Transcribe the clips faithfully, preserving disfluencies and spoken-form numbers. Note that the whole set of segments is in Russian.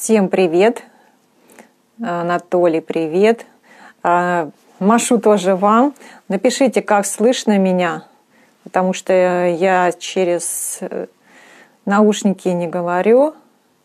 Всем привет, Анатолий, привет. Машу тоже вам. Напишите, как слышно меня, потому что я через наушники не говорю.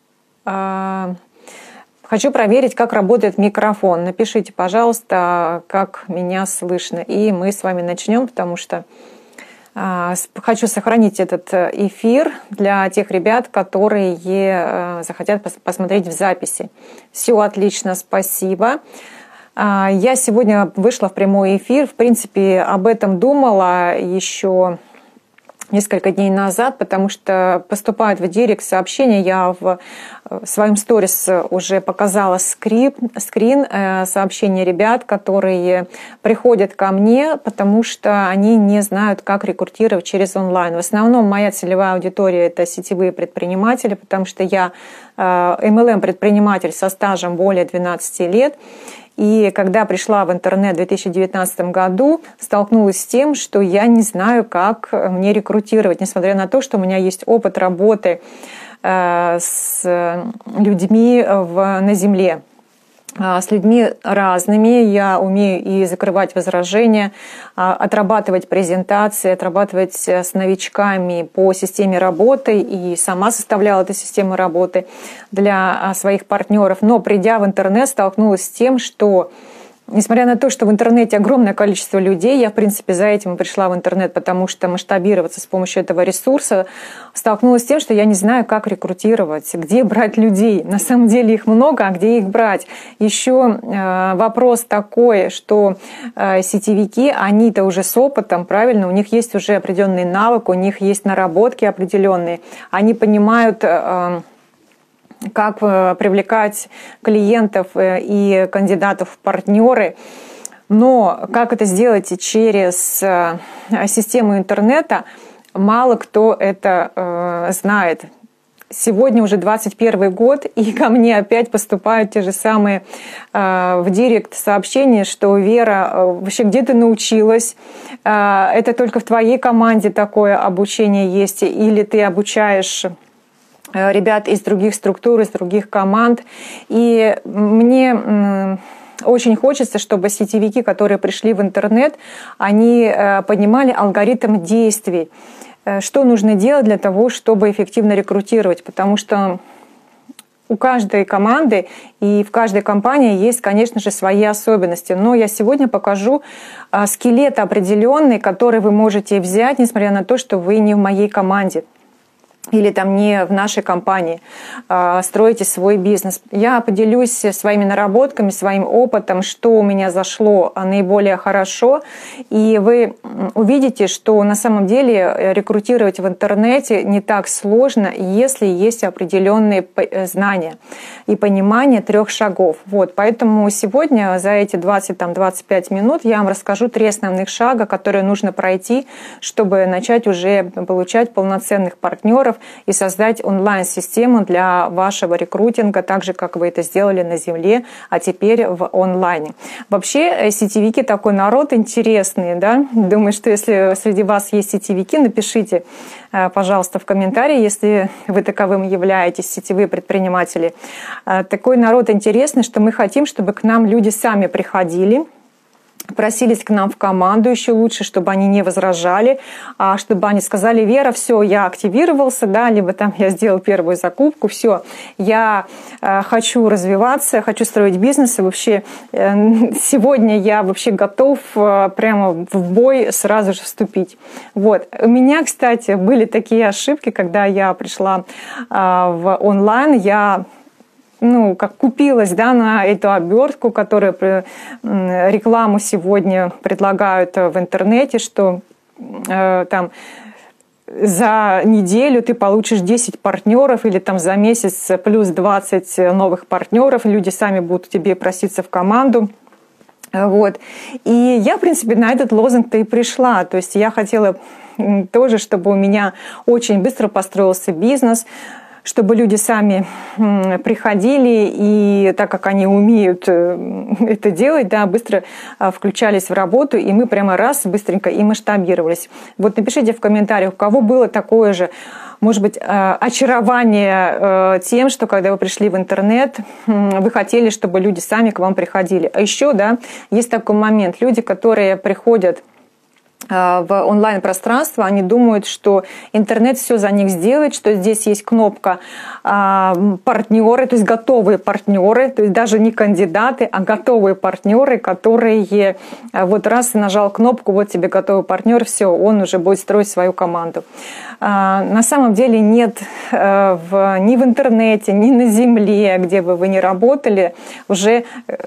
Хочу проверить, как работает микрофон. Напишите, пожалуйста, как меня слышно. И мы с вами начнем, потому что хочу сохранить этот эфир для тех ребят, которые захотят посмотреть в записи. Все отлично, спасибо. Я сегодня вышла в прямой эфир. В принципе, об этом думала еще несколько дней назад, потому что поступают в директ сообщения. Я в своем сторис уже показала скрип, скрин сообщения ребят, которые приходят ко мне, потому что они не знают, как рекрутировать через онлайн. В основном моя целевая аудитория – это сетевые предприниматели, потому что я эм эл эм-предприниматель со стажем более двенадцати лет. И когда пришла в интернет в две тысячи девятнадцатом году, столкнулась с тем, что я не знаю, как мне рекрутировать, несмотря на то, что у меня есть опыт работы с людьми в, на земле. С людьми разными. Я умею и закрывать возражения, отрабатывать презентации, отрабатывать с новичками по системе работы. И сама составляла эту систему работы для своих партнеров. Но придя в интернет, столкнулась с тем, что несмотря на то, что в интернете огромное количество людей, я, в принципе, за этим и пришла в интернет, потому что масштабироваться с помощью этого ресурса, столкнулась с тем, что я не знаю, как рекрутировать, где брать людей. На самом деле их много, а где их брать? Еще э, вопрос такой, что э, сетевики, они-то уже с опытом, правильно, у них есть уже определенный навык, у них есть наработки определенные, они понимают... Э, как привлекать клиентов и кандидатов в партнеры. Но как это сделать через систему интернета, мало кто это знает. Сегодня уже двадцать первый год, и ко мне опять поступают те же самые в директ сообщения, что Вера, вообще где ты научилась? Это только в твоей команде такое обучение есть, или ты обучаешь ребят из других структур, из других команд. И мне очень хочется, чтобы сетевики, которые пришли в интернет, они понимали алгоритм действий, что нужно делать для того, чтобы эффективно рекрутировать, потому что у каждой команды и в каждой компании есть, конечно же, свои особенности. Но я сегодня покажу скелет определенный, который вы можете взять, несмотря на то, что вы не в моей команде или там не в нашей компании, э, строите свой бизнес. Я поделюсь своими наработками, своим опытом, что у меня зашло наиболее хорошо, и вы увидите, что на самом деле рекрутировать в интернете не так сложно, если есть определенные знания и понимание трех шагов. Вот, поэтому сегодня за эти двадцать-двадцать пять минут я вам расскажу три основных шага, которые нужно пройти, чтобы начать уже получать полноценных партнеров и создать онлайн-систему для вашего рекрутинга, так же, как вы это сделали на земле, а теперь в онлайне. Вообще, сетевики такой народ интересный, да? Думаю, что если среди вас есть сетевики, напишите, пожалуйста, в комментарии, если вы таковым являетесь, сетевые предприниматели. Такой народ интересный, что мы хотим, чтобы к нам люди сами приходили, просились к нам в команду, еще лучше, чтобы они не возражали, а чтобы они сказали: Вера, все, я активировался, да, либо там я сделал первую закупку, все, я э, хочу развиваться, хочу строить бизнес, и вообще э, сегодня я вообще готов э, прямо в бой сразу же вступить. Вот. У меня, кстати, были такие ошибки, когда я пришла э, в онлайн, я ну, как купилась, да, на эту обертку, которую рекламу сегодня предлагают в интернете, что э, там за неделю ты получишь десять партнеров или там за месяц плюс двадцать новых партнеров, люди сами будут тебе проситься в команду. Вот. И я, в принципе, на этот лозунг-то и пришла. То есть я хотела тоже, чтобы у меня очень быстро построился бизнес, чтобы люди сами приходили и, так как они умеют это делать, да, быстро включались в работу, и мы прямо раз быстренько и масштабировались. Вот напишите в комментариях, у кого было такое же, может быть, очарование тем, что когда вы пришли в интернет, вы хотели, чтобы люди сами к вам приходили. А еще, да, есть такой момент, люди, которые приходят в онлайн-пространство, они думают, что интернет все за них сделает, что здесь есть кнопка партнеры, то есть готовые партнеры, то есть даже не кандидаты, а готовые партнеры, которые вот раз нажал кнопку, вот тебе готовый партнер, все, он уже будет строить свою команду. На самом деле нет в, ни в интернете, ни на земле, где бы вы ни работали, уже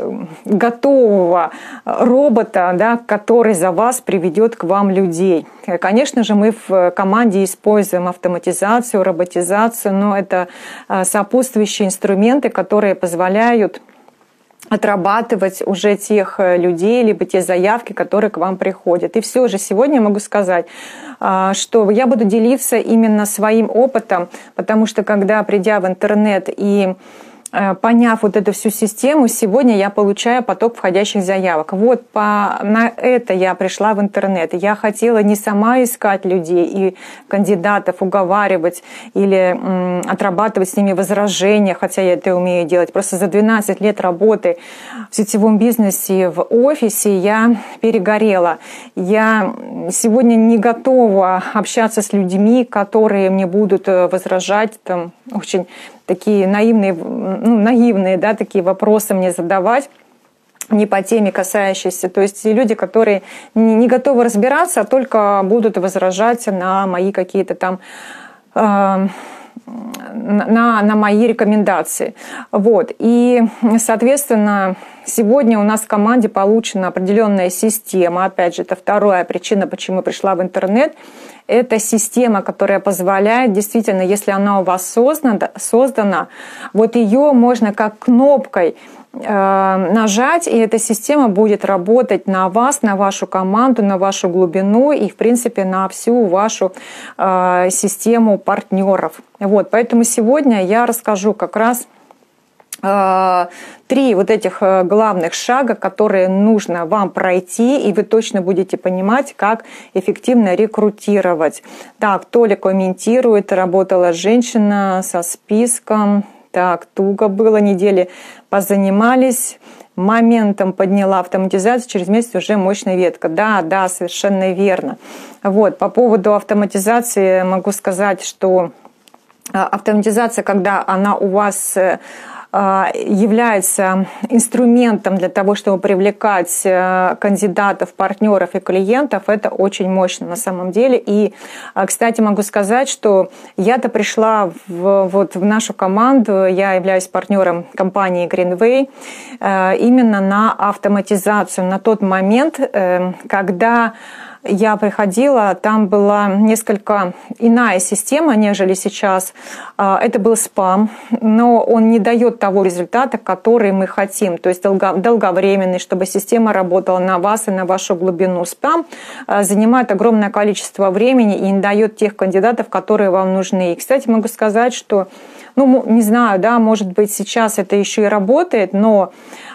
готового робота, да, который за вас приведет к вам людей. Конечно же, мы в команде используем автоматизацию, роботизацию, но это сопутствующие инструменты, которые позволяют отрабатывать уже тех людей, либо те заявки, которые к вам приходят. И все же сегодня я могу сказать, что я буду делиться именно своим опытом, потому что когда, придя в интернет и поняв вот эту всю систему, сегодня я получаю поток входящих заявок. Вот по, на это я пришла в интернет. Я хотела не сама искать людей и кандидатов, уговаривать или м, отрабатывать с ними возражения, хотя я это умею делать. Просто за двенадцать лет работы в сетевом бизнесе, в офисе я перегорела. Я сегодня не готова общаться с людьми, которые мне будут возражать, там, очень такие наивные, ну, наивные, да, такие вопросы мне задавать, не по теме касающиеся. То есть люди, которые не готовы разбираться, а только будут возражать на мои какие-то там э, на, на мои рекомендации. Вот. И, соответственно, сегодня у нас в команде получена определенная система. Опять же, это вторая причина, почему я пришла в интернет. Это система, которая позволяет, действительно, если она у вас создана, создана вот ее можно как кнопкой э, нажать, и эта система будет работать на вас, на вашу команду, на вашу глубину и, в принципе, на всю вашу э, систему партнеров. Вот, поэтому сегодня я расскажу как раз три вот этих главных шага, которые нужно вам пройти, и вы точно будете понимать, как эффективно рекрутировать. Так, Толя комментирует, работала женщина со списком. Так, туго было, недели позанимались, моментом подняла автоматизацию, через месяц уже мощная ветка. Да, да, совершенно верно. Вот, по поводу автоматизации могу сказать, что автоматизация, когда она у вас является инструментом для того, чтобы привлекать кандидатов, партнеров и клиентов, это очень мощно на самом деле. И, кстати, могу сказать, что я-то пришла в, вот в нашу команду, я являюсь партнером компании Greenway, именно на автоматизацию, на тот момент, когда я приходила, там была несколько иная система, нежели сейчас. Это был спам, но он не дает того результата, который мы хотим, то есть долговременный, чтобы система работала на вас и на вашу глубину. Спам занимает огромное количество времени и не дает тех кандидатов, которые вам нужны. И, кстати, могу сказать, что, ну, не знаю, да, может быть, сейчас это еще и работает, но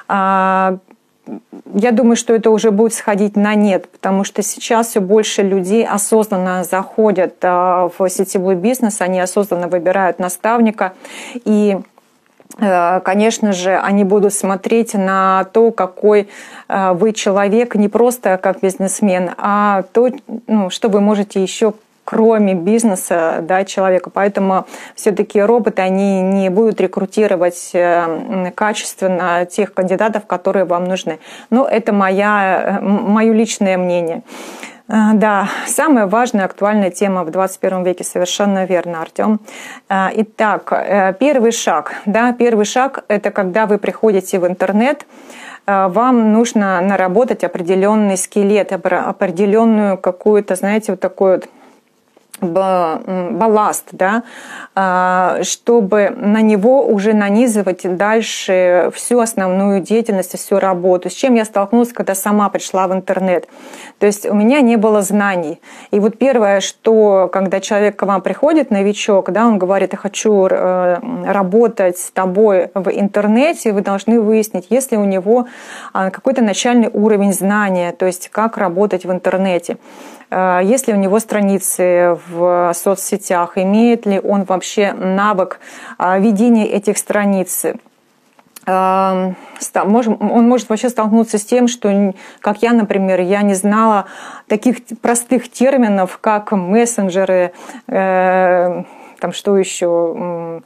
я думаю, что это уже будет сходить на нет, потому что сейчас все больше людей осознанно заходят в сетевой бизнес, они осознанно выбирают наставника, и, конечно же, они будут смотреть на то, какой вы человек, не просто как бизнесмен, а то, ну, что вы можете еще кроме бизнеса, да, человека. Поэтому все-таки роботы, они не будут рекрутировать качественно тех кандидатов, которые вам нужны. Но это моя, мое личное мнение. Да, самая важная, актуальная тема в двадцать первом веке, совершенно верно, Артем. Итак, первый шаг. Да, первый шаг – это когда вы приходите в интернет, вам нужно наработать определенный скелет, определенную какую-то, знаете, вот такую вот балласт, да, чтобы на него уже нанизывать дальше всю основную деятельность, всю работу. С чем я столкнулась, когда сама пришла в интернет. То есть у меня не было знаний. И вот первое, что, когда человек к вам приходит, новичок, да, он говорит: я хочу работать с тобой в интернете, вы должны выяснить, есть ли у него какой-то начальный уровень знания, то есть как работать в интернете. Есть ли у него страницы в соцсетях, имеет ли он вообще навык ведения этих страниц. Он может вообще столкнуться с тем, что, как я, например, я не знала таких простых терминов, как мессенджеры, там что еще,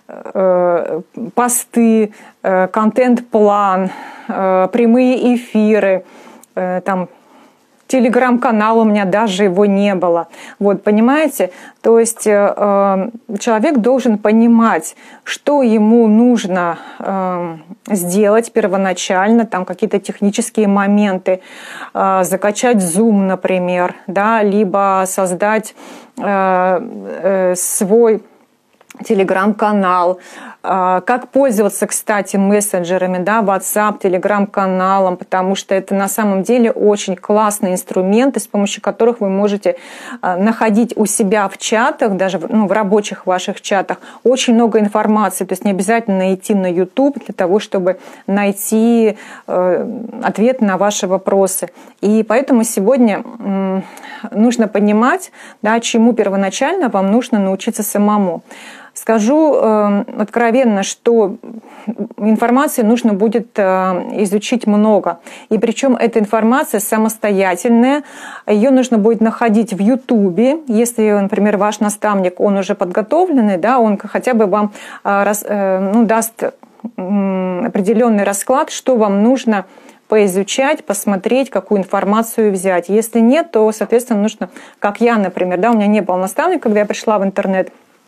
посты, контент-план, прямые эфиры, там, телеграм-канал у меня даже его не было. Вот, понимаете? То есть э, человек должен понимать, что ему нужно э, сделать первоначально, там какие-то технические моменты, э, закачать Zoom, например, да, либо создать э, э, свой телеграм-канал, как пользоваться, кстати, мессенджерами, да, WhatsApp, телеграм-каналом, потому что это на самом деле очень классные инструменты, с помощью которых вы можете находить у себя в чатах, даже ну, в рабочих ваших чатах, очень много информации. То есть не обязательно идти на YouTube для того, чтобы найти ответ на ваши вопросы. И поэтому сегодня нужно понимать, да, чему первоначально вам нужно научиться самому. Скажу э, откровенно, что информации нужно будет э, изучить много. И причем эта информация самостоятельная. Ее нужно будет находить в Ютубе. Если, например, ваш наставник, он уже подготовленный, да, он хотя бы вам э, рас, э, ну, даст э, определенный расклад, что вам нужно поизучать, посмотреть, какую информацию взять. Если нет, то, соответственно, нужно, как я, например, да, у меня не было наставника, когда я пришла в интернет,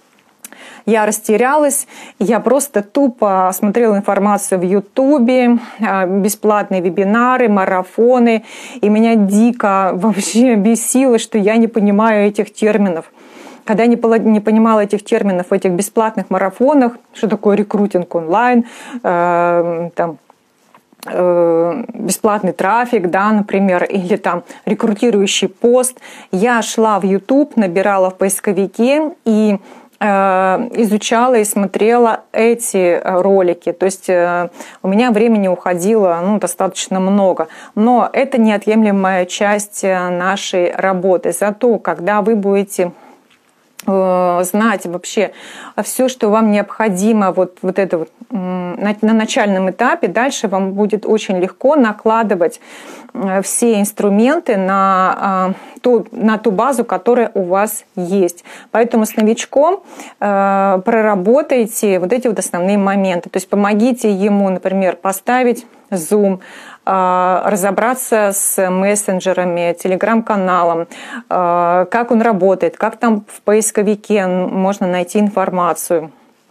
я растерялась, я просто тупо смотрела информацию в Ютубе, бесплатные вебинары, марафоны, и меня дико вообще бесило, что я не понимаю этих терминов. Когда я не понимала этих терминов в этих бесплатных марафонах, что такое рекрутинг онлайн, э, там, э, бесплатный трафик, да, например, или там рекрутирующий пост, я шла в YouTube, набирала в поисковике и изучала и смотрела эти ролики. То есть у меня времени уходило ну, достаточно много. Но это неотъемлемая часть нашей работы. Зато, когда вы будете знать вообще все, что вам необходимо вот, вот это вот, на, на начальном этапе, дальше вам будет очень легко накладывать все инструменты на ту, на ту базу, которая у вас есть. Поэтому с новичком э, проработайте вот эти вот основные моменты. То есть помогите ему, например, поставить Zoom, разобраться с мессенджерами, телеграм-каналом, как он работает, как там в поисковике можно найти информацию,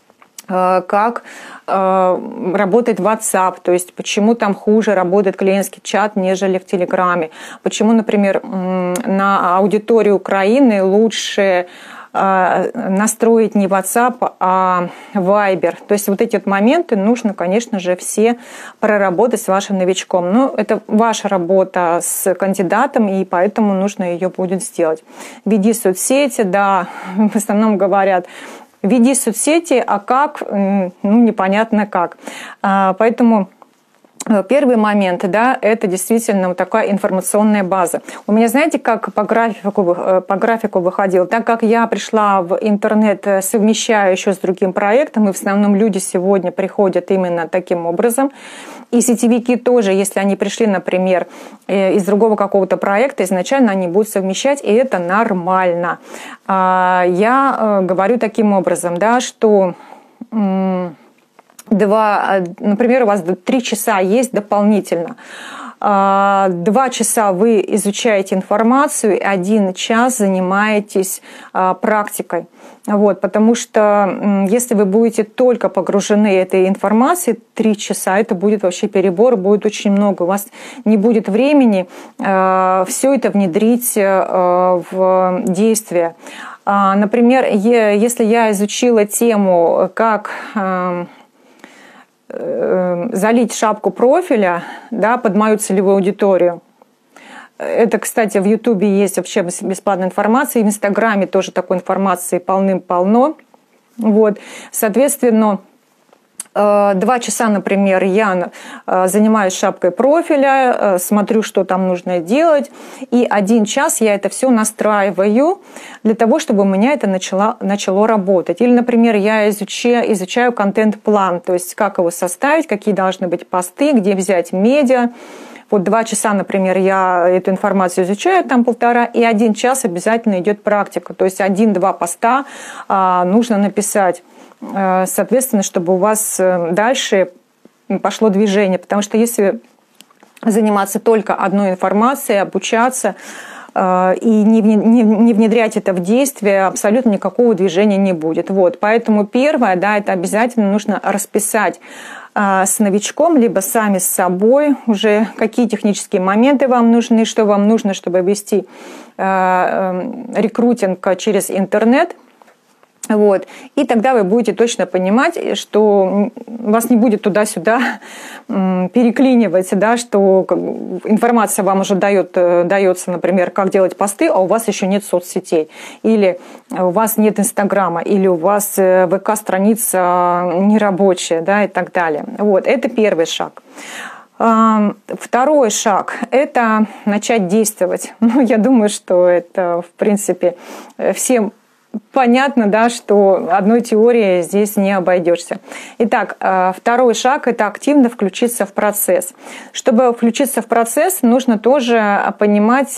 как работает WhatsApp, то есть почему там хуже работает клиентский чат, нежели в Телеграме, почему, например, на аудиторию Украины лучше настроить не WhatsApp, а Viber. То есть вот эти вот моменты нужно, конечно же, все проработать с вашим новичком. Но это ваша работа с кандидатом, и поэтому нужно ее будет сделать. Веди соцсети, да, в основном говорят, веди соцсети, а как, ну, непонятно как. Поэтому первый момент, да, это действительно вот такая информационная база. У меня, знаете, как по графику, по графику выходило, так как я пришла в интернет, совмещая еще с другим проектом, и в основном люди сегодня приходят именно таким образом. И сетевики тоже, если они пришли, например, из другого какого-то проекта, изначально они будут совмещать, и это нормально. Я говорю таким образом, да, что Два, например, у вас три часа есть дополнительно. Два часа вы изучаете информацию, и один час занимаетесь практикой. Вот, потому что если вы будете только погружены этой информацией, три часа, это будет вообще перебор, будет очень много. У вас не будет времени э, все это внедрить э, в действие. А, например, е, если я изучила тему, как э, э, залить шапку профиля, да, под мою целевую аудиторию, это, кстати, в Ютубе есть вообще бесплатная информация, и в Инстаграме тоже такой информации полным-полно. Вот. Соответственно, два часа, например, я занимаюсь шапкой профиля, смотрю, что там нужно делать, и один час я это все настраиваю для того, чтобы у меня это начало, начало работать. Или, например, я изучаю, изучаю контент-план, то есть как его составить, какие должны быть посты, где взять медиа. Вот два часа, например, я эту информацию изучаю, там полтора, и один час обязательно идет практика. То есть один-два поста а, нужно написать, а, соответственно, чтобы у вас дальше пошло движение. Потому что если заниматься только одной информацией, обучаться а, и не, не, не внедрять это в действие, абсолютно никакого движения не будет. Вот. Поэтому первое, да, это обязательно нужно расписать с новичком, либо сами с собой уже, какие технические моменты вам нужны, что вам нужно, чтобы вести рекрутинг через интернет. Вот. И тогда вы будете точно понимать, что вас не будет туда-сюда переклинивать, да, что информация вам уже дает, дается, например, как делать посты, а у вас еще нет соцсетей, или у вас нет Инстаграма, или у вас ВК-страница нерабочая, да, и так далее. Вот. Это первый шаг. Второй шаг – это начать действовать. Ну, я думаю, что это, в принципе, всем понятно, да, что одной теорией здесь не обойдешься. Итак, второй шаг – это активно включиться в процесс. Чтобы включиться в процесс, нужно тоже понимать,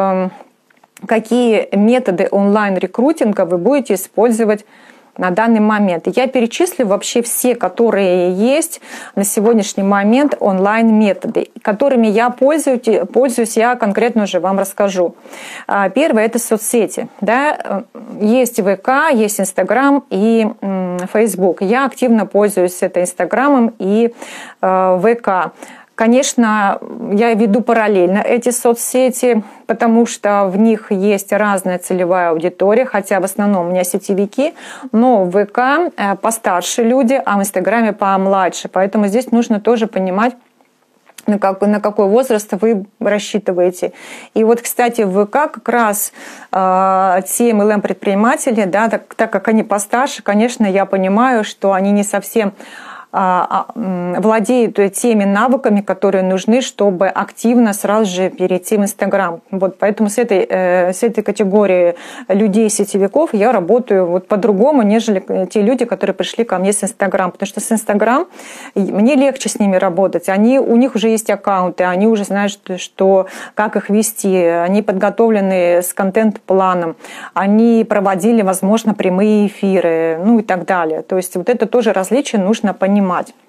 какие методы онлайн-рекрутинга вы будете использовать на данный момент. Я перечислю вообще все, которые есть на сегодняшний момент онлайн-методы, которыми я пользуюсь, пользуюсь, я конкретно уже вам расскажу. Первое – это соцсети. Да? Есть ВК, есть Инстаграм и Фейсбук. Я активно пользуюсь это Инстаграмом и ВК. Конечно, я веду параллельно эти соцсети, потому что в них есть разная целевая аудитория, хотя в основном у меня сетевики, но в ВК постарше люди, а в Инстаграме помладше. Поэтому здесь нужно тоже понимать, на какой, на какой возраст вы рассчитываете. И вот, кстати, в ВК как раз э, те эм эл эм-предприниматели, да, так, так как они постарше, конечно, я понимаю, что они не совсем владеют теми навыками, которые нужны, чтобы активно сразу же перейти в Инстаграм. Вот поэтому с этой, с этой категорией людей-сетевиков я работаю вот по-другому, нежели те люди, которые пришли ко мне с Инстаграм. Потому что с Инстаграм мне легче с ними работать. Они, у них уже есть аккаунты, они уже знают, что, что, как их вести, они подготовлены с контент-планом, они проводили, возможно, прямые эфиры, ну и так далее. То есть вот это тоже различие нужно понимать.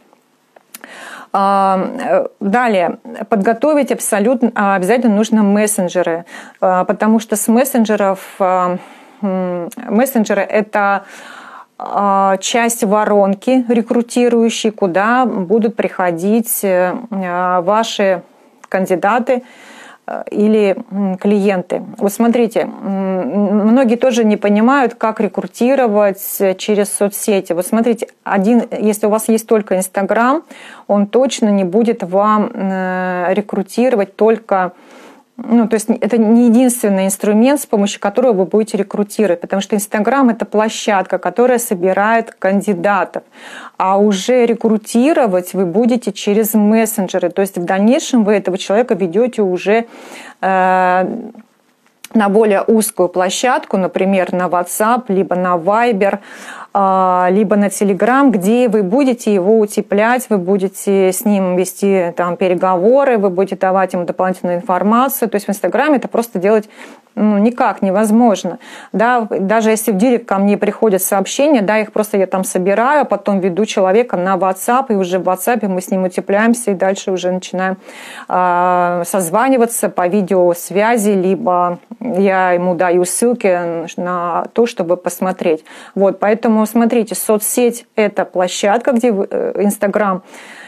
Далее, подготовить абсолютно обязательно нужно мессенджеры, потому что с мессенджеров, мессенджеры – это часть воронки рекрутирующей, куда будут приходить ваши кандидаты или клиенты. Вот смотрите, многие тоже не понимают, как рекрутировать через соцсети. Вот смотрите, один, если у вас есть только Инстаграм, он точно не будет вам рекрутировать только... Ну, то есть это не единственный инструмент, с помощью которого вы будете рекрутировать, потому что Инстаграм – это площадка, которая собирает кандидатов, а уже рекрутировать вы будете через мессенджеры, то есть в дальнейшем вы этого человека ведете уже э, на более узкую площадку, например, на WhatsApp, либо на Viber, либо на Telegram, где вы будете его утеплять, вы будете с ним вести там переговоры, вы будете давать ему дополнительную информацию. То есть в Инстаграме это просто делать ну, никак невозможно. Да, даже если в директ ко мне приходят сообщения, да, их просто я там собираю, а потом веду человека на WhatsApp, и уже в WhatsApp мы с ним утепляемся, и дальше уже начинаем э, созваниваться по видеосвязи, либо я ему даю ссылки на то, чтобы посмотреть. Вот, поэтому смотрите, соцсеть – это площадка, где вы, Instagram,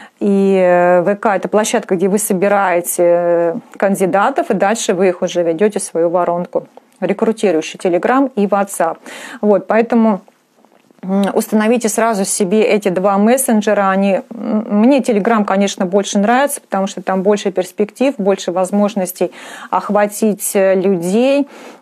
и ВК – это площадка, где вы собираете кандидатов, и дальше вы их уже ведете в свою воронку, рекрутирующий Telegram и WhatsApp. Вот, поэтому установите сразу себе эти два мессенджера. Они... Мне Telegram, конечно, больше нравится, потому что там больше перспектив, больше возможностей охватить людей,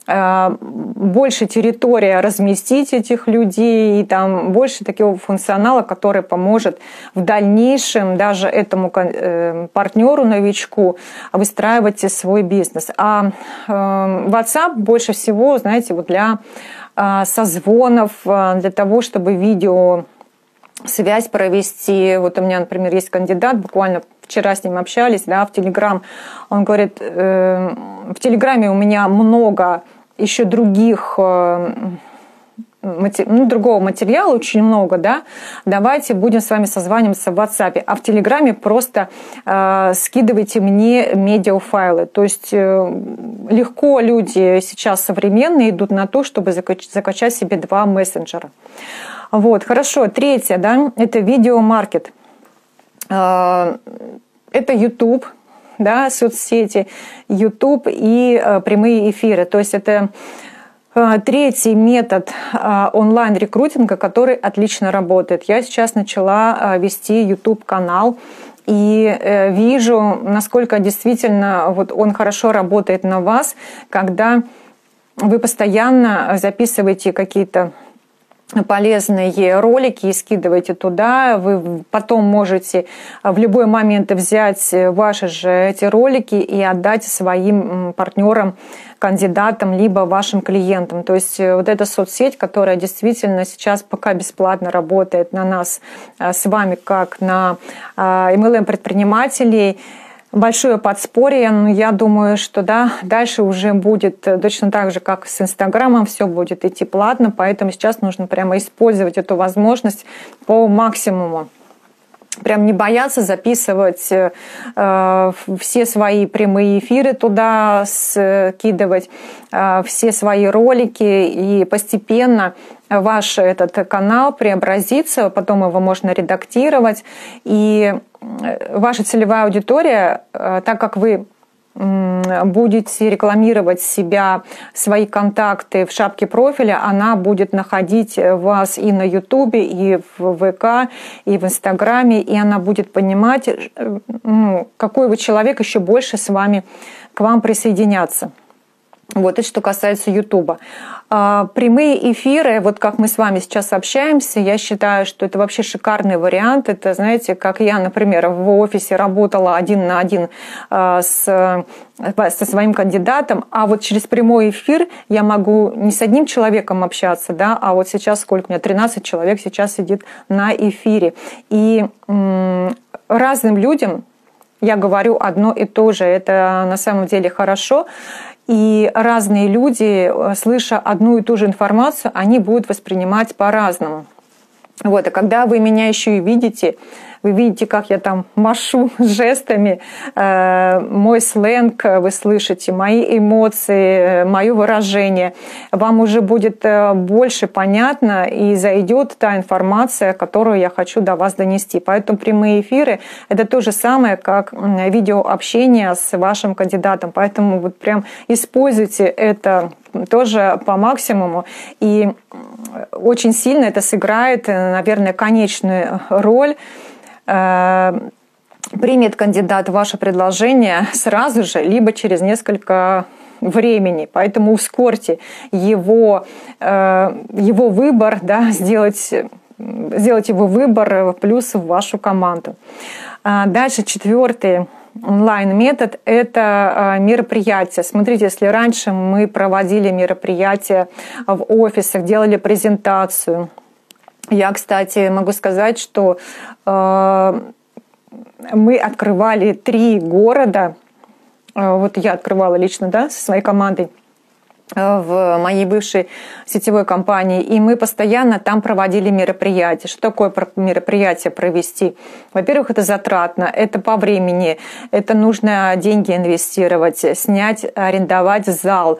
больше территория разместить этих людей, и там больше такого функционала, который поможет в дальнейшем даже этому партнеру, новичку выстраивать свой бизнес. А WhatsApp больше всего, знаете, вот для созвонов, для того, чтобы видео связь провести. Вот у меня, например, есть кандидат, буквально вчера с ним общались, да, в Telegram. Он говорит, э, в Телеграме у меня много еще других, э, матери... ну, другого материала, очень много, да, давайте будем с вами созваниваться в WhatsApp, а в Телеграме просто э, скидывайте мне медиафайлы. То есть э, легко люди сейчас современные идут на то, чтобы закач... закачать себе два мессенджера. Вот, хорошо. Третье, да, это видеомаркет. Э, это YouTube, да, соцсети, YouTube и э, прямые эфиры. То есть это третий метод онлайн-рекрутинга, который отлично работает. Я сейчас начала вести YouTube-канал и вижу, насколько действительно вот он хорошо работает на вас, когда вы постоянно записываете какие-то полезные ролики и скидываете туда. Вы потом можете в любой момент взять ваши же эти ролики и отдать своим партнерам, кандидатам, либо вашим клиентам. То есть вот эта соцсеть, которая действительно сейчас пока бесплатно работает на нас с вами, как на эм эл эм-предпринимателей, большое подспорье, но я думаю, что да, дальше уже будет точно так же, как с Инстаграмом, все будет идти платно, поэтому сейчас нужно прямо использовать эту возможность по максимуму. Прям не бояться записывать э, все свои прямые эфиры туда, скидывать э, все свои ролики, и постепенно ваш этот канал преобразится, потом его можно редактировать, и ваша целевая аудитория, э, так как вы будете рекламировать себя, свои контакты в шапке профиля, она будет находить вас и на Ютубе, и в ВК, и в Инстаграме, и она будет понимать, ну, какой вы человек, еще больше с вами, к вам присоединяться. Вот, это что касается Ютуба. Прямые эфиры, вот как мы с вами сейчас общаемся, я считаю, что это вообще шикарный вариант. Это, знаете, как я, например, в офисе работала один на один с, со своим кандидатом, а вот через прямой эфир я могу не с одним человеком общаться, да, а вот сейчас сколько у меня, тринадцать человек сейчас сидит на эфире. И м- разным людям я говорю одно и то же. Это на самом деле хорошо. И разные люди, слыша одну и ту же информацию, они будут воспринимать по-разному. Вот, а когда вы меня еще и видите, вы видите, как я там машу жестами, э, мой сленг, вы слышите мои эмоции, мое выражение, вам уже будет больше понятно и зайдет та информация, которую я хочу до вас донести. Поэтому прямые эфиры – это то же самое, как видеообщение с вашим кандидатом. Поэтому вот прям используйте это тоже по максимуму, и очень сильно это сыграет, наверное, конечную роль. Примет кандидат ваше предложение сразу же, либо через несколько времени. Поэтому ускорьте его, его выбор, да, сделать, сделать его выбор плюс в вашу команду. Дальше четвертый онлайн-метод – это мероприятия. Смотрите, если раньше мы проводили мероприятия в офисах, делали презентацию. Я, кстати, могу сказать, что э, мы открывали три города. Вот я открывала лично, да, со своей командой. в моей бывшей сетевой компании, и мы постоянно там проводили мероприятия. Что такое мероприятие провести? Во-первых, это затратно, это по времени, это нужно деньги инвестировать, снять, арендовать зал,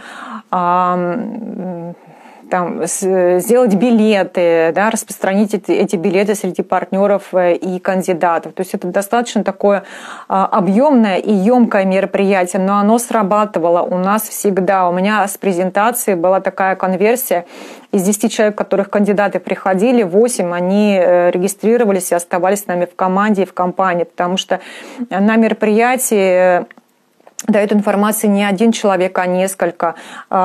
там, сделать билеты, да, распространить эти билеты среди партнеров и кандидатов. То есть это достаточно такое объемное и емкое мероприятие, но оно срабатывало у нас всегда. У меня с презентацией была такая конверсия. Из десяти человек, которых кандидаты приходили, восемь, они регистрировались и оставались с нами в команде и в компании, потому что на мероприятии дает информацию не один человек, а несколько.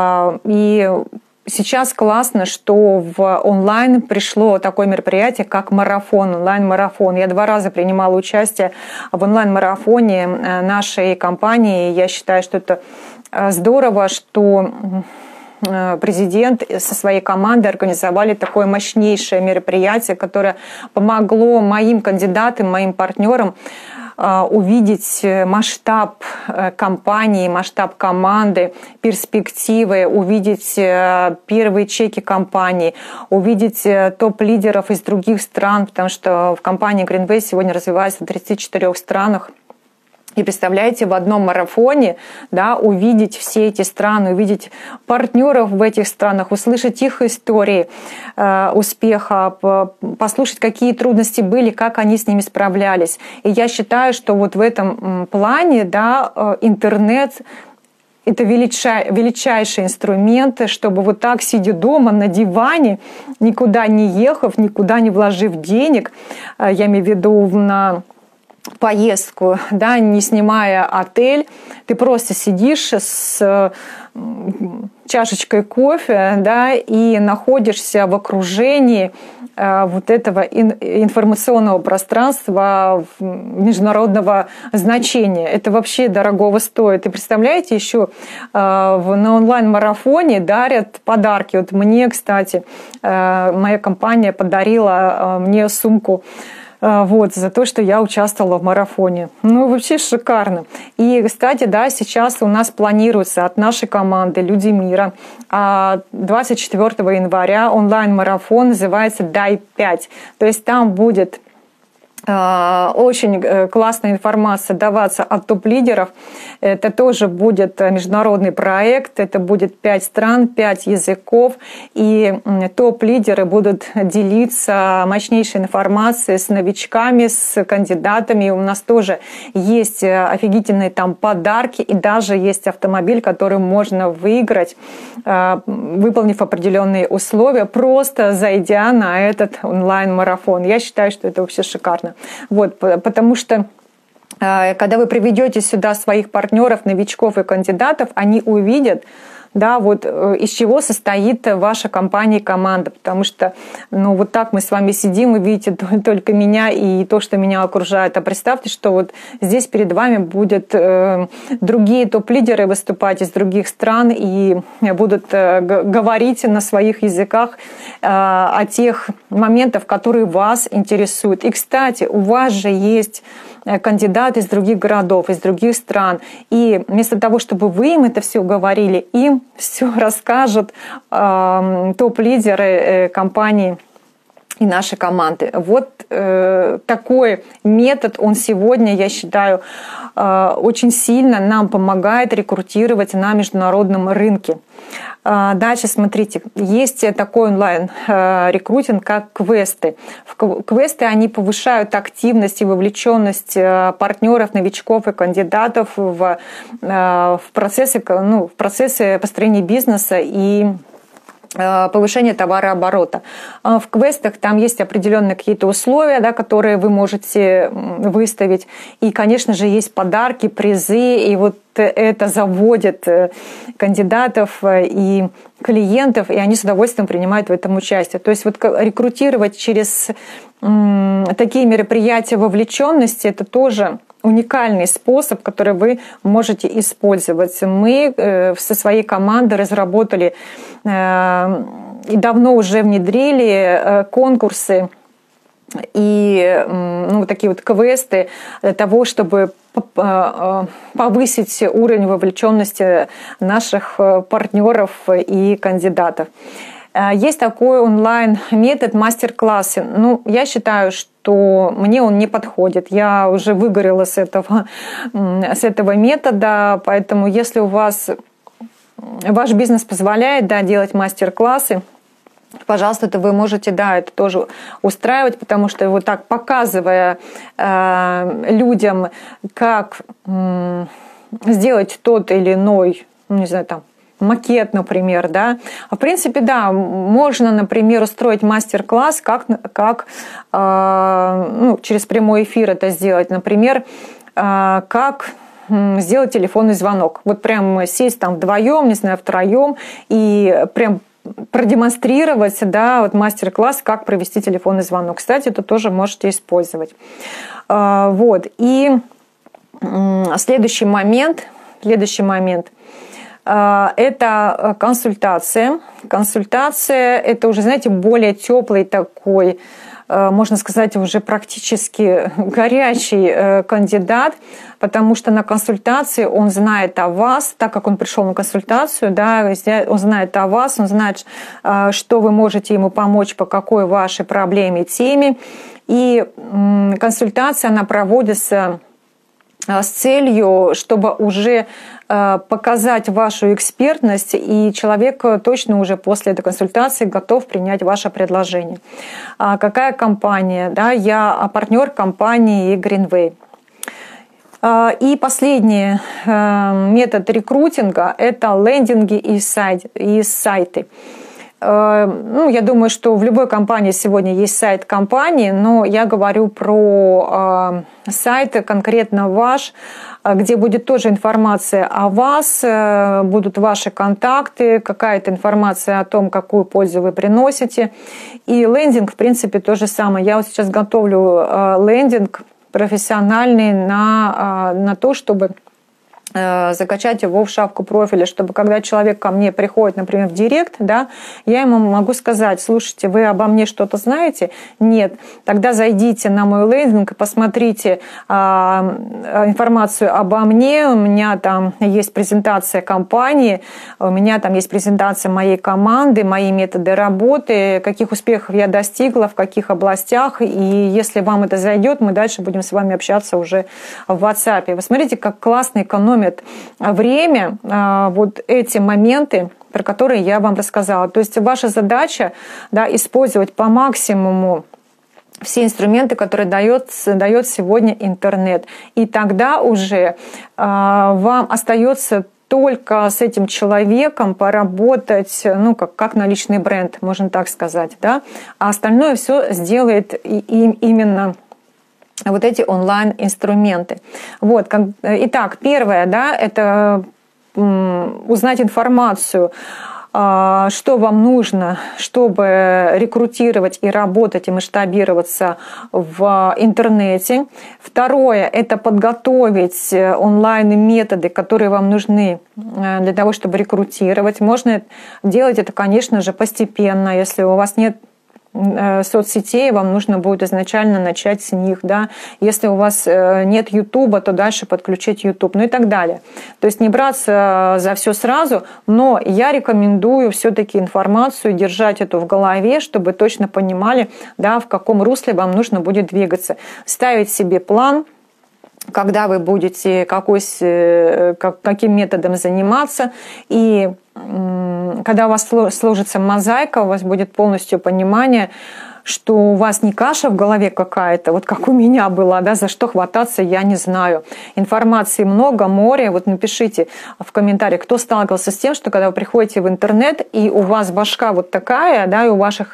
И сейчас классно, что в онлайн пришло такое мероприятие, как марафон, онлайн-марафон. Я два раза принимала участие в онлайн-марафоне нашей компании. Я считаю, что это здорово, что президент со своей командой организовали такое мощнейшее мероприятие, которое помогло моим кандидатам, моим партнерам увидеть масштаб компании, масштаб команды, перспективы, увидеть первые чеки компании, увидеть топ-лидеров из других стран, потому что в компании Greenway сегодня развивается в тридцати четырёх странах. И представляете, в одном марафоне, да, увидеть все эти страны, увидеть партнеров в этих странах, услышать их истории э, успеха, послушать, какие трудности были, как они с ними справлялись. И я считаю, что вот в этом плане, да, интернет – это величай, величайший инструмент, чтобы вот так, сидя дома на диване, никуда не ехав, никуда не вложив денег, э, я имею в виду на поездку, да, не снимая отель, ты просто сидишь с чашечкой кофе, да, и находишься в окружении э, вот этого ин- информационного пространства международного значения. Это вообще дорогого стоит. И представляете, еще э, в, на онлайн-марафоне дарят подарки. Вот мне, кстати, э, моя компания подарила э, мне сумку вот, за то, что я участвовала в марафоне. Ну, вообще шикарно. И, кстати, да, сейчас у нас планируется от нашей команды «Люди мира» двадцать четвёртого января онлайн-марафон, называется «Дай пять». То есть там будет очень классная информация даваться от топ-лидеров. Это тоже будет международный проект, это будет пять стран, пять языков, и топ-лидеры будут делиться мощнейшей информацией с новичками, с кандидатами. У нас тоже есть офигительные там подарки, и даже есть автомобиль, который можно выиграть, выполнив определенные условия, просто зайдя на этот онлайн-марафон. Я считаю, что это вообще шикарно. Вот, потому что когда вы приведете сюда своих партнеров, новичков и кандидатов, они увидят, да, вот из чего состоит ваша компания и команда, потому что, ну, вот так мы с вами сидим, вы видите только меня и то, что меня окружает, а представьте, что вот здесь перед вами будут э, другие топ-лидеры выступать из других стран и будут э, говорить на своих языках э, о тех моментах, которые вас интересуют. И, кстати, у вас же есть кандидаты из других городов, из других стран. И вместо того, чтобы вы им это все говорили, им все расскажут э, топ-лидеры э, компании и нашей команды. Вот э, такой метод, он сегодня, я считаю, э, очень сильно нам помогает рекрутировать на международном рынке. Э, дальше, смотрите, есть такой онлайн-рекрутинг, как квесты. В квесты, они повышают активность и вовлеченность партнеров, новичков и кандидатов в, э, в, процессы, ну, в процессы построения бизнеса и повышение товарооборота. В квестах там есть определенные какие-то условия, да, которые вы можете выставить. И, конечно же, есть подарки, призы. И вот это заводит кандидатов и клиентов, и они с удовольствием принимают в этом участие. То есть вот рекрутировать через такие мероприятия вовлеченности – это тоже уникальный способ, который вы можете использовать. Мы со своей командой разработали и давно уже внедрили конкурсы и ну, такие вот квесты для того, чтобы повысить уровень вовлеченности наших партнеров и кандидатов. Есть такой онлайн-метод мастер-классы. Ну, я считаю, что мне он не подходит. Я уже выгорела с этого, с этого метода, поэтому если у вас ваш бизнес позволяет, да, делать мастер-классы, пожалуйста, это вы можете, да, это тоже устраивать, потому что вот так показывая э, людям, как э, сделать тот или иной, ну, не знаю, там, макет, например, да. В принципе, да, можно, например, устроить мастер-класс, как, как э, ну, через прямой эфир это сделать, например, э, как сделать телефонный звонок. Вот прям сесть там вдвоем, не знаю, втроем и прям продемонстрировать, да, вот мастер-класс, как провести телефонный звонок. Кстати, это тоже можете использовать. Вот. И следующий момент, следующий момент – это консультация. Консультация – это уже, знаете, более теплый такой, можно сказать, уже практически горячий кандидат, потому что на консультации он знает о вас, так как он пришел на консультацию, да, он знает о вас, он знает, что вы можете ему помочь, по какой вашей проблеме, теме. И консультация, она проводится с целью, чтобы уже показать вашу экспертность, и человек точно уже после этой консультации готов принять ваше предложение. Какая компания? Да, я партнер компании Greenway. И последний метод рекрутинга – это лендинги и сайты. Ну, я думаю, что в любой компании сегодня есть сайт компании, но я говорю про э, сайт конкретно ваш, где будет тоже информация о вас, э, будут ваши контакты, какая-то информация о том, какую пользу вы приносите. И лендинг, в принципе, то же самое. Я вот сейчас готовлю э, лендинг профессиональный на, э, на то, чтобы закачать его в шапку профиля, чтобы когда человек ко мне приходит, например, в директ, да, я ему могу сказать: слушайте, вы обо мне что-то знаете? Нет. Тогда зайдите на мой лендинг и посмотрите а, информацию обо мне. У меня там есть презентация компании, у меня там есть презентация моей команды, мои методы работы, каких успехов я достигла, в каких областях. И если вам это зайдет, мы дальше будем с вами общаться уже в WhatsApp. Вы смотрите, как классно экономит время вот эти моменты, про которые я вам рассказала. То есть ваша задача, да, использовать по максимуму все инструменты, которые дает, дает сегодня интернет. И тогда уже вам остается только с этим человеком поработать, ну, как, как на личный бренд, можно так сказать, да, а остальное все сделает и, и именно вот эти онлайн-инструменты. Вот, как, итак, первое, да, это узнать информацию, что вам нужно, чтобы рекрутировать и работать, и масштабироваться в интернете. Второе – это подготовить онлайн-методы, которые вам нужны для того, чтобы рекрутировать. Можно делать это, конечно же, постепенно, если у вас нет соцсетей, вам нужно будет изначально начать с них, да. Если у вас нет Ютуба, то дальше подключить Ютуб, ну и так далее. То есть не браться за все сразу, но я рекомендую все-таки информацию держать эту в голове, чтобы точно понимали, да, в каком русле вам нужно будет двигаться. Ставить себе план, когда вы будете какой, каким методом заниматься, и когда у вас сложится мозаика, у вас будет полностью понимание, что у вас не каша в голове какая-то, вот как у меня была, да, за что хвататься, я не знаю. Информации много, море. Вот напишите в комментариях, кто сталкивался с тем, что когда вы приходите в интернет, и у вас башка вот такая, да, и у ваших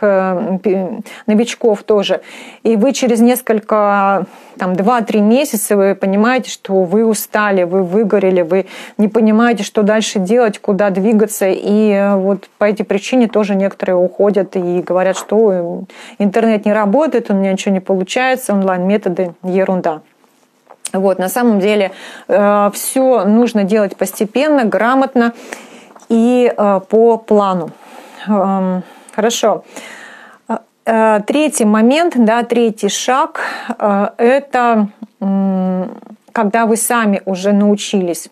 новичков тоже, и вы через несколько, там, два-три месяца вы понимаете, что вы устали, вы выгорели, вы не понимаете, что дальше делать, куда двигаться, и вот по этой причине тоже некоторые уходят и говорят, что интернет не работает, у меня ничего не получается, онлайн-методы – ерунда. Вот, на самом деле э, все нужно делать постепенно, грамотно и э, по плану. Э, хорошо. третий момент, да, третий шаг – это когда вы сами уже научились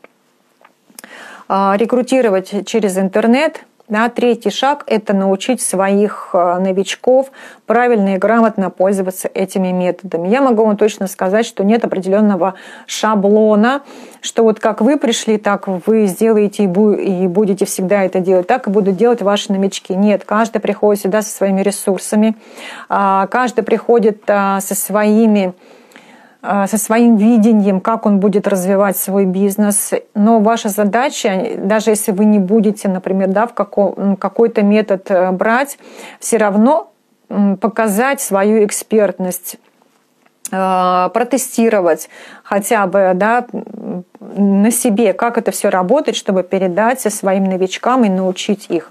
рекрутировать через интернет. Да, третий шаг – это научить своих новичков правильно и грамотно пользоваться этими методами. Я могу вам точно сказать, что нет определенного шаблона, что вот как вы пришли, так вы сделаете и будете всегда это делать, так и будут делать ваши новички. Нет, каждый приходит сюда со своими ресурсами, каждый приходит со своими со своим видением, как он будет развивать свой бизнес. Но ваша задача, даже если вы не будете, например, да, в каком, какой-то метод брать, все равно показать свою экспертность, протестировать хотя бы, да, на себе, как это все работает, чтобы передать своим новичкам и научить их.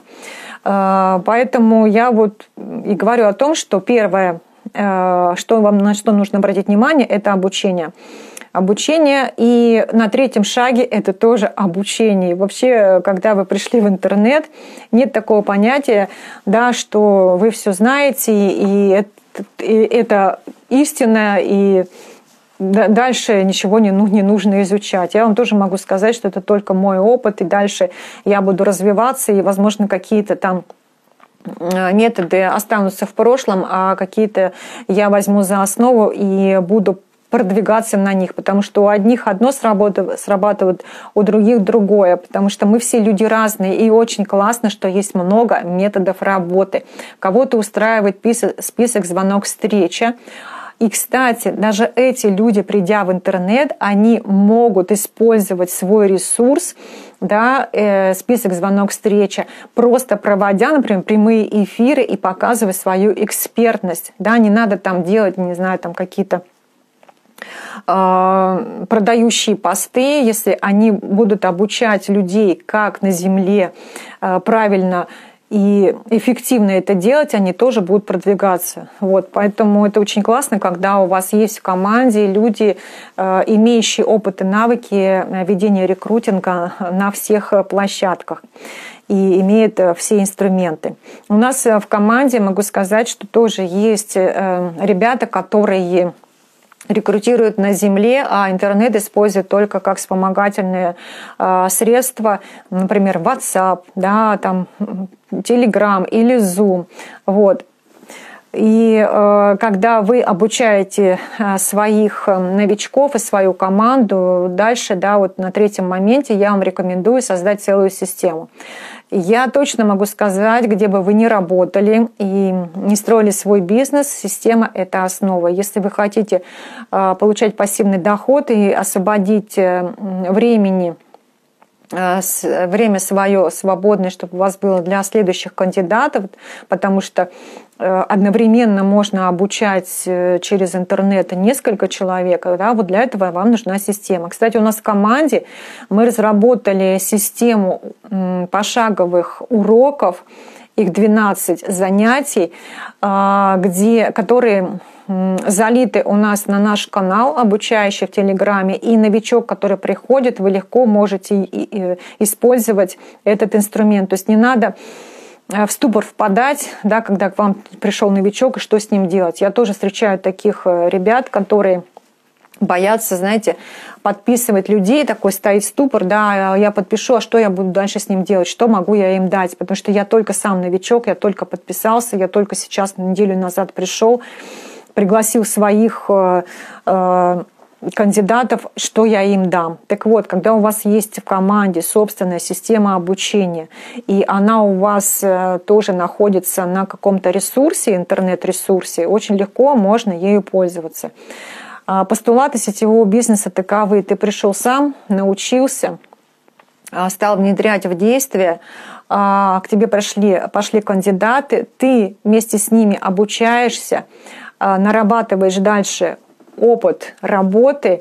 Поэтому я вот и говорю о том, что первое, что вам, на что нужно обратить внимание, это обучение. Обучение, и на третьем шаге это тоже обучение. И вообще, когда вы пришли в интернет, нет такого понятия, да, что вы все знаете, и это, и это истина, и дальше ничего не, ну, не нужно изучать. Я вам тоже могу сказать, что это только мой опыт, и дальше я буду развиваться, и, возможно, какие-то там методы останутся в прошлом, а какие-то я возьму за основу и буду продвигаться на них, потому что у одних одно срабатывает, срабатывает, у других другое, потому что мы все люди разные, и очень классно, что есть много методов работы. Кого-то устраивает список, звонок, встреча. И, кстати, даже эти люди, придя в интернет, они могут использовать свой ресурс, да, э, список, звонок, встреча, просто проводя, например, прямые эфиры и показывая свою экспертность. Да, не надо там делать, не знаю, там какие-то э, продающие посты, если они будут обучать людей, как на земле э, правильно и эффективно это делать, они тоже будут продвигаться. Вот, поэтому это очень классно, когда у вас есть в команде люди, имеющие опыт и навыки ведения рекрутинга на всех площадках и имеют все инструменты. У нас в команде, могу сказать, что тоже есть ребята, которые рекрутируют на земле, а интернет используют только как вспомогательные э, средства, например, WhatsApp, да, там, Telegram или Zoom. Вот. И э, когда вы обучаете э, своих новичков и свою команду, дальше, да, вот на третьем моменте я вам рекомендую создать целую систему. Я точно могу сказать, где бы вы ни работали и не строили свой бизнес, система – это основа. Если вы хотите э, получать пассивный доход и освободить э, времени, время свое свободное, чтобы у вас было для следующих кандидатов, потому что одновременно можно обучать через интернет несколько человек, да, вот для этого вам нужна система. Кстати, у нас в команде мы разработали систему пошаговых уроков, их двенадцать занятий, где, которые залиты у нас на наш канал обучающий в Телеграме, и новичок, который приходит, вы легко можете использовать этот инструмент. То есть не надо в ступор впадать, да, когда к вам пришел новичок, и что с ним делать. Я тоже встречаю таких ребят, которые боятся, знаете, подписывать людей, такой стоит ступор, да, я подпишу, а что я буду дальше с ним делать, что могу я им дать, потому что я только сам новичок, я только подписался, я только сейчас неделю назад пришел, пригласил своих э, э, кандидатов, что я им дам. Так вот, когда у вас есть в команде собственная система обучения, и она у вас э, тоже находится на каком-то ресурсе, интернет-ресурсе, очень легко можно ею пользоваться. А постулаты сетевого бизнеса таковы: ты пришел сам, научился, стал внедрять в действие, к тебе пошли, пошли кандидаты, ты вместе с ними обучаешься, нарабатываешь дальше опыт работы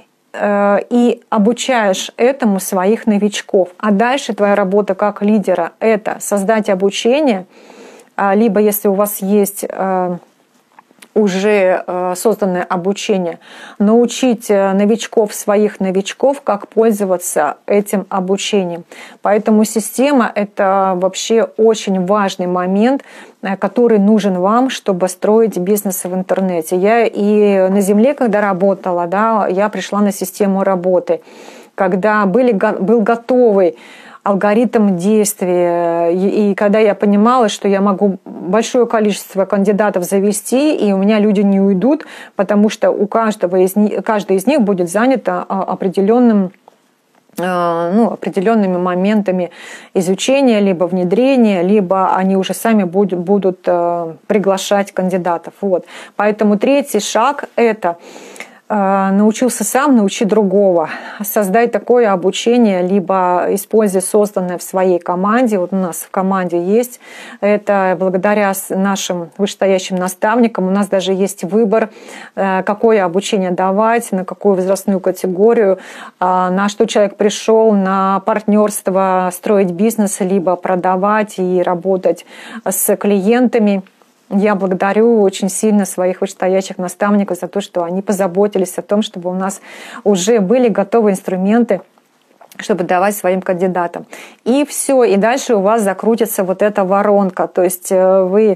и обучаешь этому своих новичков. А дальше твоя работа как лидера – это создать обучение, либо если у вас есть уже созданное обучение, научить новичков, своих новичков, как пользоваться этим обучением. Поэтому система – это вообще очень важный момент, который нужен вам, чтобы строить бизнес в интернете. Я и на земле, когда работала, да, я пришла на систему работы, когда были, был готовый алгоритм действия. И, и когда я понимала, что я могу большое количество кандидатов завести, и у меня люди не уйдут, потому что у каждого из них, каждый из них будет занят определенным, ну, определенными моментами изучения, либо внедрения, либо они уже сами будут, будут приглашать кандидатов. Вот. Поэтому третий шаг – это научился сам, научи другого. Создать такое обучение, либо используя созданное в своей команде. Вот у нас в команде есть. Это благодаря нашим вышестоящим наставникам. У нас даже есть выбор, какое обучение давать, на какую возрастную категорию, на что человек пришел, на партнерство, строить бизнес, либо продавать и работать с клиентами. Я благодарю очень сильно своих вышестоящих наставников за то, что они позаботились о том, чтобы у нас уже были готовы инструменты, чтобы давать своим кандидатам. И все, и дальше у вас закрутится вот эта воронка. То есть вы,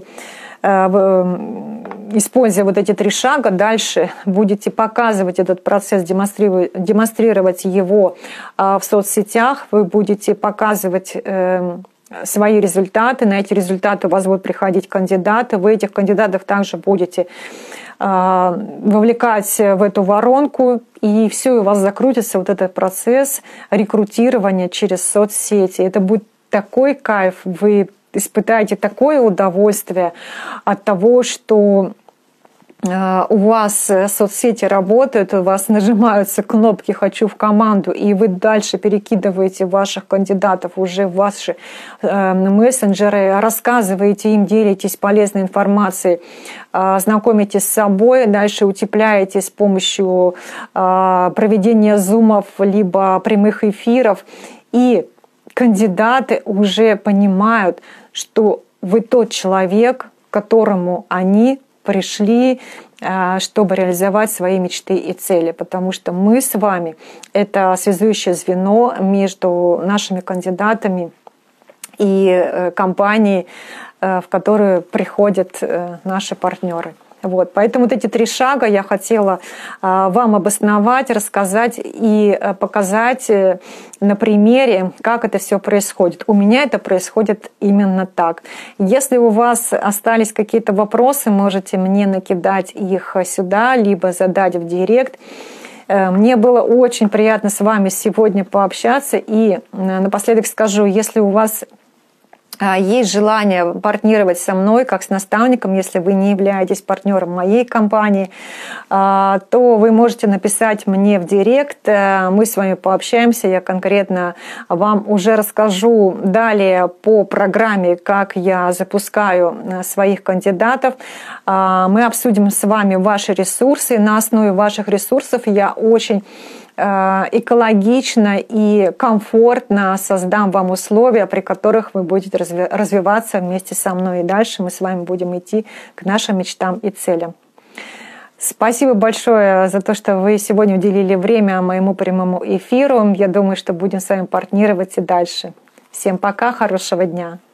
используя вот эти три шага, дальше будете показывать этот процесс, демонстрировать, демонстрировать его в соцсетях, вы будете показывать свои результаты, на эти результаты у вас будут приходить кандидаты, вы этих кандидатов также будете э, вовлекать в эту воронку, и все, у вас закрутится вот этот процесс рекрутирования через соцсети. Это будет такой кайф, вы испытаете такое удовольствие от того, что у вас соцсети работают, у вас нажимаются кнопки «Хочу в команду», и вы дальше перекидываете ваших кандидатов уже в ваши мессенджеры, рассказываете им, делитесь полезной информацией, знакомитесь с собой, дальше утепляете с помощью проведения зумов либо прямых эфиров, и кандидаты уже понимают, что вы тот человек, к которому они пришли, чтобы реализовать свои мечты и цели, потому что мы с вами – это связующее звено между нашими кандидатами и компанией, в которую приходят наши партнеры. Вот. Поэтому вот эти три шага я хотела вам обосновать, рассказать и показать на примере, как это все происходит. У меня это происходит именно так. Если у вас остались какие-то вопросы, можете мне накидать их сюда, либо задать в директ. Мне было очень приятно с вами сегодня пообщаться. И напоследок скажу, если у вас есть желание партнировать со мной, как с наставником, если вы не являетесь партнером моей компании, то вы можете написать мне в директ, мы с вами пообщаемся, я конкретно вам уже расскажу далее по программе, как я запускаю своих кандидатов. Мы обсудим с вами ваши ресурсы, на основе ваших ресурсов я очень экологично и комфортно создам вам условия, при которых вы будете развиваться вместе со мной. И дальше мы с вами будем идти к нашим мечтам и целям. Спасибо большое за то, что вы сегодня уделили время моему прямому эфиру. Я думаю, что будем с вами партнировать и дальше. Всем пока, хорошего дня!